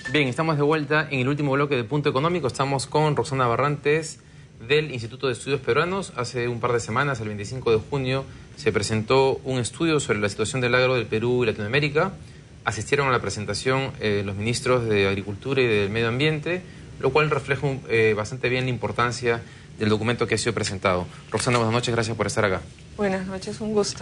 Bien, estamos de vuelta en el último bloque de Punto Económico. Estamos con Roxana Barrantes del Instituto de Estudios Peruanos. Hace un par de semanas, el 25 de junio, se presentó un estudio sobre la situación del agro del Perú y Latinoamérica. Asistieron a la presentación los ministros de Agricultura y del Medio Ambiente, lo cual refleja bastante bien la importancia del documento que ha sido presentado. Roxana, buenas noches, gracias por estar acá. Buenas noches, un gusto.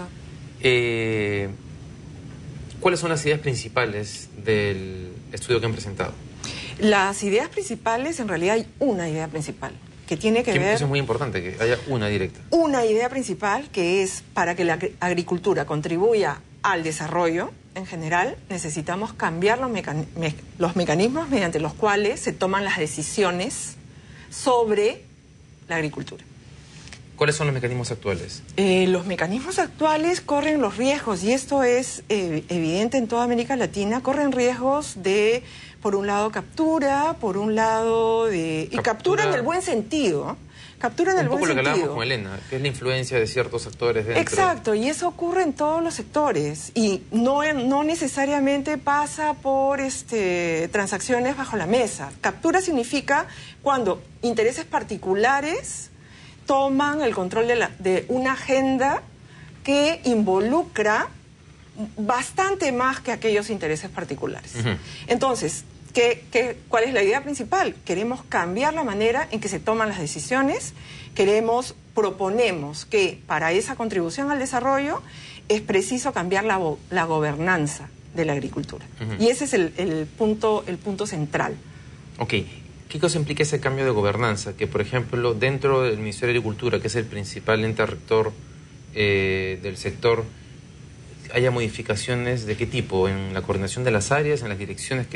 ¿Cuáles son las ideas principales del estudio que han presentado? Las ideas principales, en realidad hay una idea principal, que tiene que ver... Eso es muy importante, que haya una directa. Una idea principal que es, para que la agricultura contribuya al desarrollo en general, necesitamos cambiar los mecanismos mediante los cuales se toman las decisiones sobre la agricultura. ¿Cuáles son los mecanismos actuales? Los mecanismos actuales corren los riesgos, y esto es evidente en toda América Latina, corren riesgos de, por un lado, captura, por un lado de... Y captura en el buen sentido, captura en el buen sentido. Un poco lo que hablábamos con Elena, que es la influencia de ciertos actores dentro. Exacto, y eso ocurre en todos los sectores, y no necesariamente pasa por transacciones bajo la mesa. Captura significa cuando intereses particulares toman el control de una agenda que involucra bastante más que aquellos intereses particulares. Entonces, ¿cuál es la idea principal? Queremos cambiar la manera en que se toman las decisiones, proponemos que para esa contribución al desarrollo es preciso cambiar la gobernanza de la agricultura. Y ese es el punto central. Ok. ¿Qué cosa implica ese cambio de gobernanza? Que, por ejemplo, dentro del Ministerio de Agricultura, que es el principal ente rector del sector, haya modificaciones de qué tipo, en la coordinación de las áreas, en las direcciones,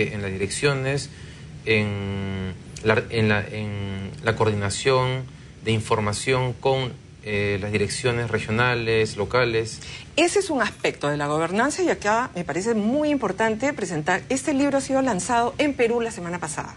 en la coordinación de información con las direcciones regionales, locales. Ese es un aspecto de la gobernanza, y acá me parece muy importante presentar. Este libro ha sido lanzado en Perú la semana pasada,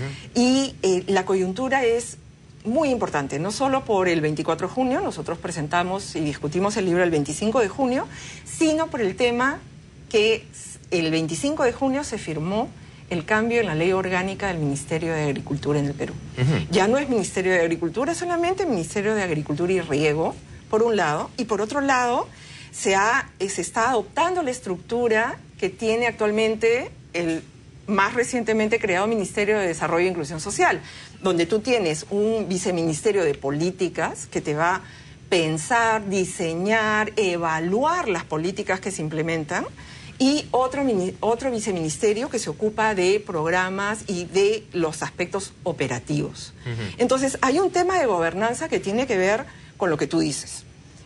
y la coyuntura es muy importante, no solo por el 24 de junio, nosotros presentamos y discutimos el libro el 25 de junio, sino por el tema que el 25 de junio se firmó el cambio en la ley orgánica del Ministerio de Agricultura en el Perú. Ya no es Ministerio de Agricultura solamente, Ministerio de Agricultura y Riego, por un lado, y por otro lado se está adoptando la estructura que tiene actualmente el más recientemente creado Ministerio de Desarrollo e Inclusión Social, donde tú tienes un viceministerio de políticas que te va a pensar, diseñar, evaluar las políticas que se implementan, y otro viceministerio que se ocupa de programas y de los aspectos operativos. Entonces, hay un tema de gobernanza que tiene que ver con lo que tú dices.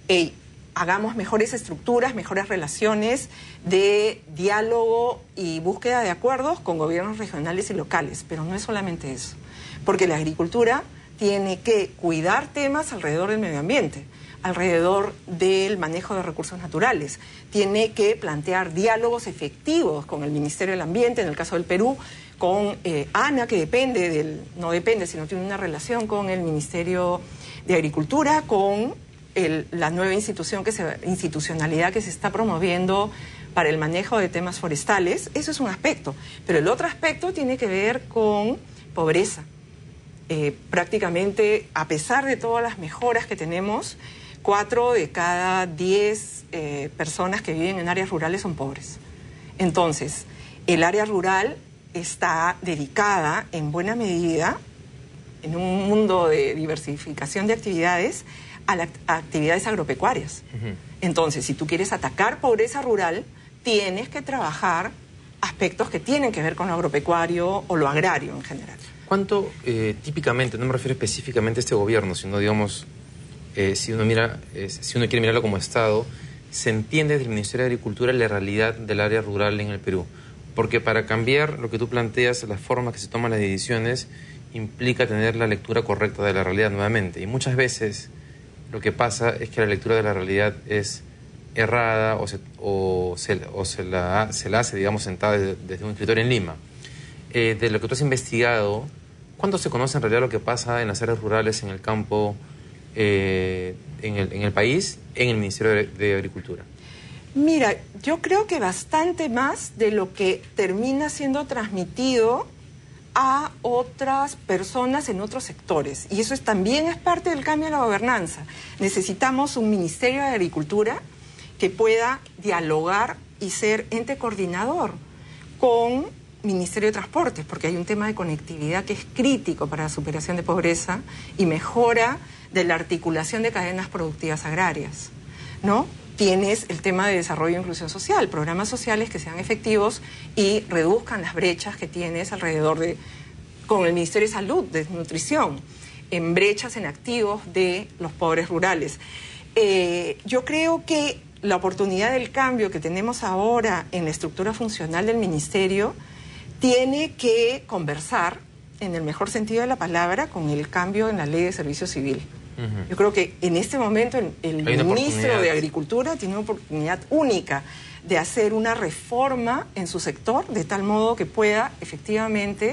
Hagamos mejores estructuras, mejores relaciones de diálogo y búsqueda de acuerdos con gobiernos regionales y locales, pero no es solamente eso, porque la agricultura tiene que cuidar temas alrededor del medio ambiente, alrededor del manejo de recursos naturales, tiene que plantear diálogos efectivos con el Ministerio del Ambiente, en el caso del Perú, con ANA, que no depende, sino tiene una relación con el Ministerio de Agricultura, con la nueva institucionalidad que se está promoviendo para el manejo de temas forestales. Eso es un aspecto, pero el otro aspecto tiene que ver con pobreza. Prácticamente, a pesar de todas las mejoras que tenemos, 4 de cada 10 personas que viven en áreas rurales son pobres. Entonces, el área rural está dedicada en buena medida, en un mundo de diversificación de actividades, a las actividades agropecuarias. Entonces, si tú quieres atacar pobreza rural, tienes que trabajar aspectos que tienen que ver con lo agropecuario o lo agrario en general. ¿Cuánto típicamente, no me refiero específicamente a este gobierno, sino digamos, si uno quiere mirarlo como Estado, se entiende desde el Ministerio de Agricultura la realidad del área rural en el Perú? Porque para cambiar lo que tú planteas, las formas que se toman las decisiones, implica tener la lectura correcta de la realidad nuevamente. Y muchas veces lo que pasa es que la lectura de la realidad es errada o se la hace, digamos, sentada desde un escritorio en Lima. De lo que tú has investigado, ¿cuánto se conoce en realidad lo que pasa en las áreas rurales, en el campo, en el país, en el Ministerio de Agricultura? Mira, yo creo que bastante más de lo que termina siendo transmitido a otras personas en otros sectores. Y eso también es parte del cambio de la gobernanza. Necesitamos un Ministerio de Agricultura que pueda dialogar y ser ente coordinador con Ministerio de Transportes, porque hay un tema de conectividad que es crítico para la superación de pobreza y mejora de la articulación de cadenas productivas agrarias, ¿no? Tienes el tema de desarrollo e inclusión social, programas sociales que sean efectivos y reduzcan las brechas que tienes alrededor de, con el Ministerio de Salud, de Nutrición, en brechas en activos de los pobres rurales. Yo creo que la oportunidad del cambio que tenemos ahora en la estructura funcional del Ministerio tiene que conversar, en el mejor sentido de la palabra, con el cambio en la Ley de Servicio Civil. Yo creo que en este momento el ministro de Agricultura tiene una oportunidad única de hacer una reforma en su sector, de tal modo que pueda efectivamente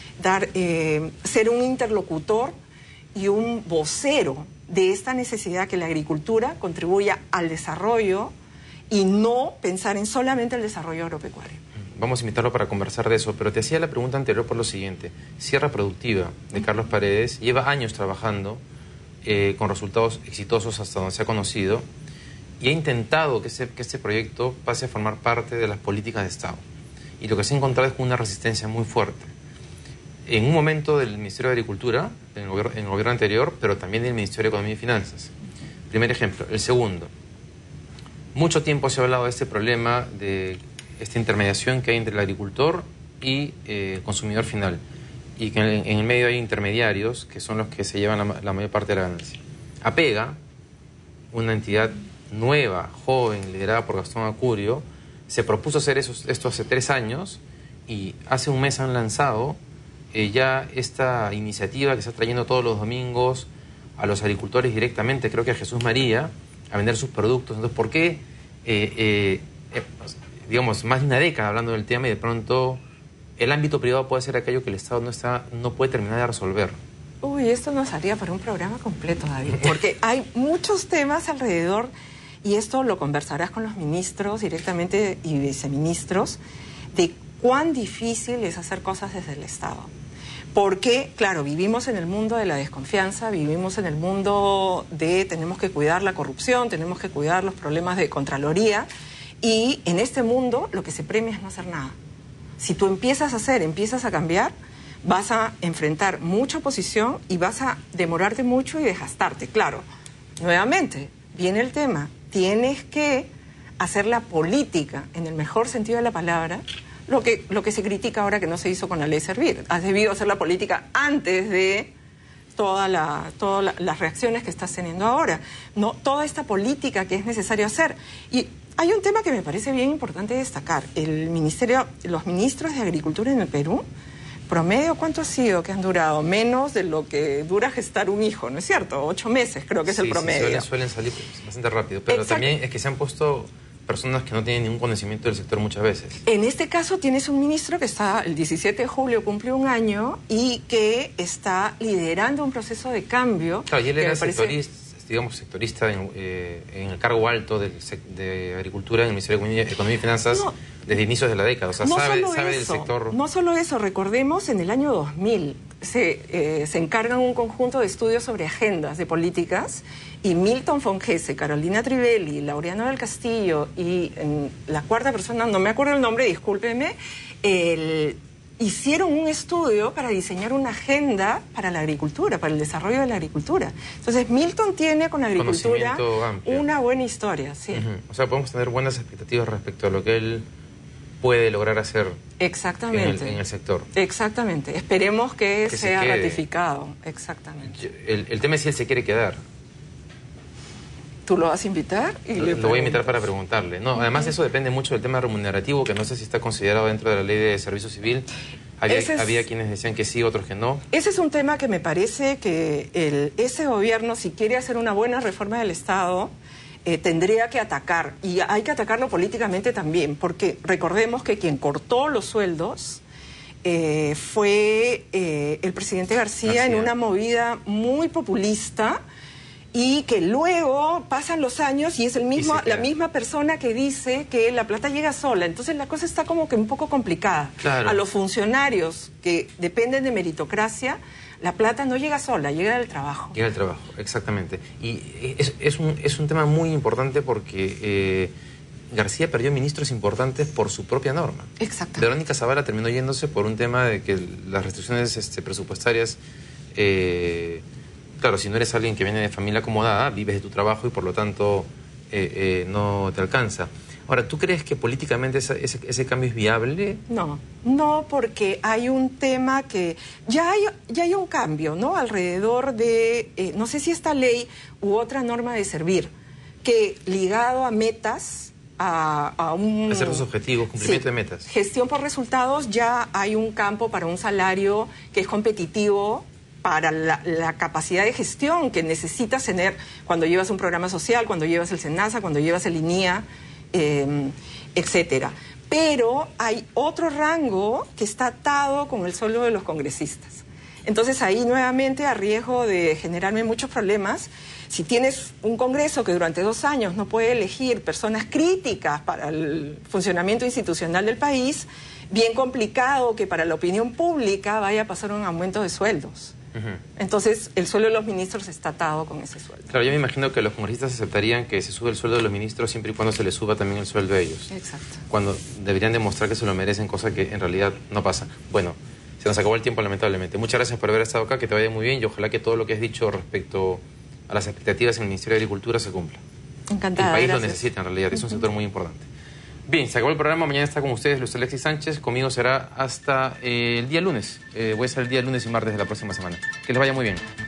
ser un interlocutor y un vocero de esta necesidad que la agricultura contribuya al desarrollo y no pensar en solamente el desarrollo agropecuario. Vamos a invitarlo para conversar de eso, pero te hacía la pregunta anterior por lo siguiente. Sierra Productiva, de Carlos Paredes, lleva años trabajando con resultados exitosos hasta donde se ha conocido y ha intentado que este proyecto pase a formar parte de las políticas de Estado. Y lo que se ha encontrado es con una resistencia muy fuerte. En un momento del Ministerio de Agricultura, en el gobierno anterior, pero también del Ministerio de Economía y Finanzas. Primer ejemplo. El segundo. Mucho tiempo se ha hablado de este problema, de esta intermediación que hay entre el agricultor y el consumidor final. Y que en el medio hay intermediarios que son los que se llevan la mayor parte de la ganancia. APEGA, una entidad nueva, joven, liderada por Gastón Acurio, se propuso hacer esto hace 3 años y hace un mes han lanzado ya esta iniciativa que está trayendo todos los domingos a los agricultores directamente, creo que a Jesús María, a vender sus productos. Entonces, ¿por qué, digamos, más de una década hablando del tema y de pronto el ámbito privado puede ser aquello que el Estado no puede terminar de resolver? Uy, esto nos haría para un programa completo, David, porque hay muchos temas alrededor, y esto lo conversarás con los ministros directamente y viceministros, de cuán difícil es hacer cosas desde el Estado. Porque, claro, vivimos en el mundo de la desconfianza, vivimos en el mundo de tenemos que cuidar la corrupción, tenemos que cuidar los problemas de Contraloría, y en este mundo lo que se premia es no hacer nada. Si tú empiezas a cambiar, vas a enfrentar mucha oposición y vas a demorarte mucho y desgastarte. Claro, nuevamente, viene el tema, tienes que hacer la política, en el mejor sentido de la palabra, lo que se critica ahora que no se hizo con la ley Servir. Has debido hacer la política antes de todas las reacciones que estás teniendo ahora. No, toda esta política que es necesario hacer. Y hay un tema que me parece bien importante destacar. Los ministros de Agricultura en el Perú, promedio, ¿cuánto ha sido que han durado? Menos de lo que dura gestar un hijo, ¿no es cierto? 8 meses creo que es el promedio. Sí, suelen salir bastante rápido, pero también es que se han puesto personas que no tienen ningún conocimiento del sector muchas veces. En este caso tienes un ministro que está, el 17 de julio cumple 1 año y que está liderando un proceso de cambio. Claro, y él era sectorista en el cargo alto de Agricultura en el Ministerio de Economía y Finanzas desde inicios de la década. O sea, sabe del sector. No solo eso, recordemos, en el año 2000 se encargan un conjunto de estudios sobre agendas de políticas y Milton Fongese, Carolina Trivelli, Laureano del Castillo y la cuarta persona, no me acuerdo el nombre, discúlpeme, hicieron un estudio para diseñar una agenda para la agricultura, para el desarrollo de la agricultura. Entonces, Milton tiene con la agricultura una buena historia. Sí. O sea, podemos tener buenas expectativas respecto a lo que él puede lograr hacer exactamente en el sector. Exactamente. Esperemos que sea ratificado. Exactamente. El tema es si él se quiere quedar. ¿Tú lo vas a invitar? Lo voy a invitar para preguntarle. No, además eso depende mucho del tema remunerativo, que no sé si está considerado dentro de la ley de servicio civil. Había quienes decían que sí, otros que no. Ese es un tema que me parece que ese gobierno, si quiere hacer una buena reforma del Estado, tendría que atacar. Y hay que atacarlo políticamente también, porque recordemos que quien cortó los sueldos fue el presidente García en una movida muy populista y que luego pasan los años y es la misma persona que dice que la plata llega sola. Entonces la cosa está como que un poco complicada. Claro. A los funcionarios que dependen de meritocracia, la plata no llega sola, llega del trabajo. Llega del trabajo, exactamente. Y es un tema muy importante porque García perdió ministros importantes por su propia norma. Exacto. Verónica Zavala terminó yéndose por un tema de que las restricciones presupuestarias... claro, si no eres alguien que viene de familia acomodada, vives de tu trabajo y por lo tanto no te alcanza. Ahora, ¿tú crees que políticamente ese cambio es viable? No, porque hay un tema que... Ya hay un cambio, ¿no? Alrededor de, no sé si esta ley u otra norma de servir, que ligado a metas, a un... Hacer los objetivos, cumplimiento de metas. Gestión por resultados, ya hay un campo para un salario que es competitivo para la capacidad de gestión que necesitas tener cuando llevas un programa social, cuando llevas el SENASA, cuando llevas el INIA, etcétera. Pero hay otro rango que está atado con el sueldo de los congresistas. Entonces ahí nuevamente, a riesgo de generarme muchos problemas, si tienes un Congreso que durante 2 años no puede elegir personas críticas para el funcionamiento institucional del país, bien complicado que para la opinión pública vaya a pasar un aumento de sueldos. Entonces, el sueldo de los ministros está atado con ese sueldo. Claro, yo me imagino que los congresistas aceptarían que se sube el sueldo de los ministros siempre y cuando se les suba también el sueldo de ellos. Exacto. Cuando deberían demostrar que se lo merecen, cosa que en realidad no pasa. Bueno, se nos acabó el tiempo lamentablemente. Muchas gracias por haber estado acá, que te vaya muy bien y ojalá que todo lo que has dicho respecto a las expectativas en el Ministerio de Agricultura se cumpla. Encantada. El país gracias. lo necesita en realidad, es un sector muy importante. Bien, se acabó el programa, mañana está con ustedes Luis Alexis Sánchez, conmigo será hasta el día lunes. Voy a estar el día lunes y martes de la próxima semana. Que les vaya muy bien.